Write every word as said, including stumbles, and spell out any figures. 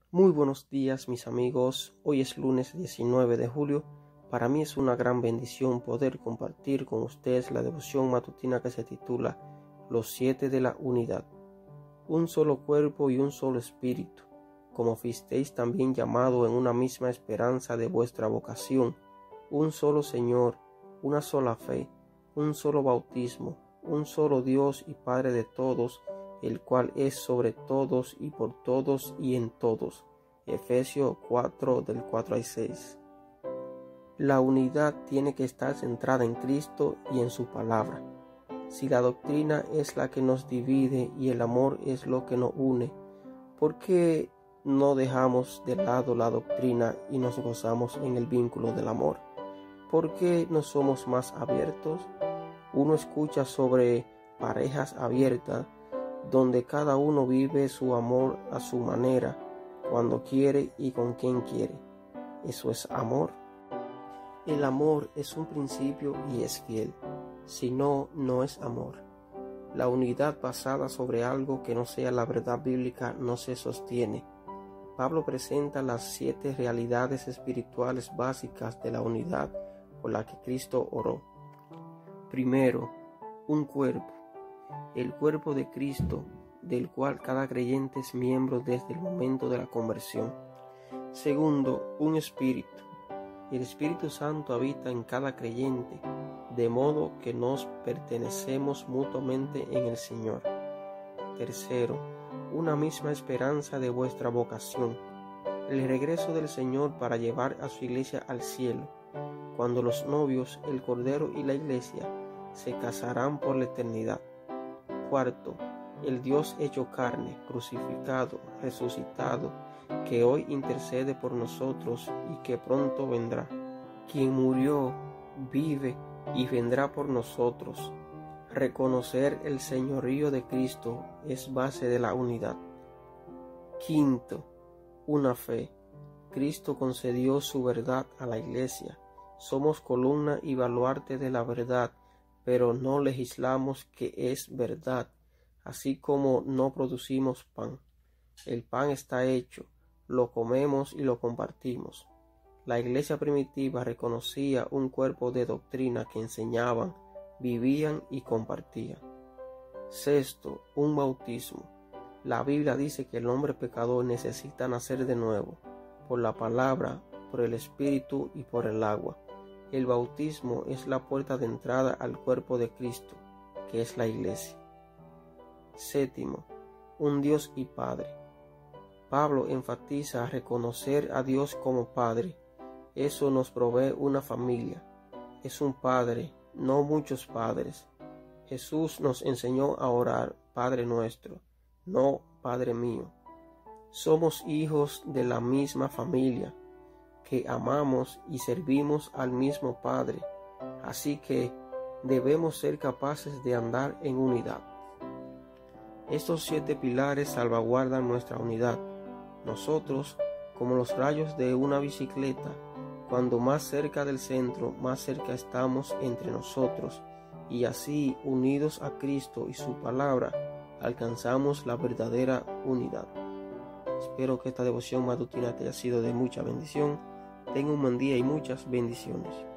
Muy buenos días, mis amigos. Hoy es lunes diecinueve de julio. Para mí es una gran bendición poder compartir con ustedes la devoción matutina que se titula Los siete de la unidad. Un solo cuerpo y un solo espíritu, como fuisteis también llamado en una misma esperanza de vuestra vocación, un solo Señor, una sola fe, un solo bautismo, un solo Dios y Padre de todos, el cual es sobre todos y por todos y en todos. Efesios cuatro, del cuatro al seis. La unidad tiene que estar centrada en Cristo y en su palabra. Si la doctrina es la que nos divide y el amor es lo que nos une, ¿por qué no dejamos de lado la doctrina y nos gozamos en el vínculo del amor? ¿Por qué no somos más abiertos? Uno escucha sobre parejas abiertas, donde cada uno vive su amor a su manera, cuando quiere y con quien quiere. ¿Eso es amor? El amor es un principio y es fiel. Si no, no es amor. La unidad basada sobre algo que no sea la verdad bíblica no se sostiene. Pablo presenta las siete realidades espirituales básicas de la unidad por la que Cristo oró. Primero, un cuerpo. El cuerpo de Cristo, del cual cada creyente es miembro desde el momento de la conversión. Segundo, un espíritu. El Espíritu Santo habita en cada creyente, de modo que nos pertenecemos mutuamente en el Señor. Tercero, una misma esperanza de vuestra vocación. El regreso del Señor para llevar a su iglesia al cielo, cuando los novios, el Cordero y la iglesia, se casarán por la eternidad. Cuarto, el Dios hecho carne, crucificado, resucitado, que hoy intercede por nosotros y que pronto vendrá. Quien murió, vive y vendrá por nosotros. Reconocer el señorío de Cristo es base de la unidad. Quinto, una fe. Cristo concedió su verdad a la iglesia. Somos columna y baluarte de la verdad, pero no legislamos que es verdad, así como no producimos pan. El pan está hecho, lo comemos y lo compartimos. La iglesia primitiva reconocía un cuerpo de doctrina que enseñaban, vivían y compartían. Sexto, un bautismo. La Biblia dice que el hombre pecador necesita nacer de nuevo, por la palabra, por el Espíritu y por el agua. El bautismo es la puerta de entrada al cuerpo de Cristo, que es la iglesia. Séptimo, un Dios y Padre. Pablo enfatiza reconocer a Dios como Padre. Eso nos provee una familia. Es un Padre, no muchos padres. Jesús nos enseñó a orar, Padre nuestro, no Padre mío. Somos hijos de la misma familia, que amamos y servimos al mismo Padre, así que debemos ser capaces de andar en unidad. Estos siete pilares salvaguardan nuestra unidad. Nosotros, como los rayos de una bicicleta, cuando más cerca del centro, más cerca estamos entre nosotros, y así, unidos a Cristo y su palabra, alcanzamos la verdadera unidad. Espero que esta devoción matutina te haya sido de mucha bendición. Tenga un buen día y muchas bendiciones.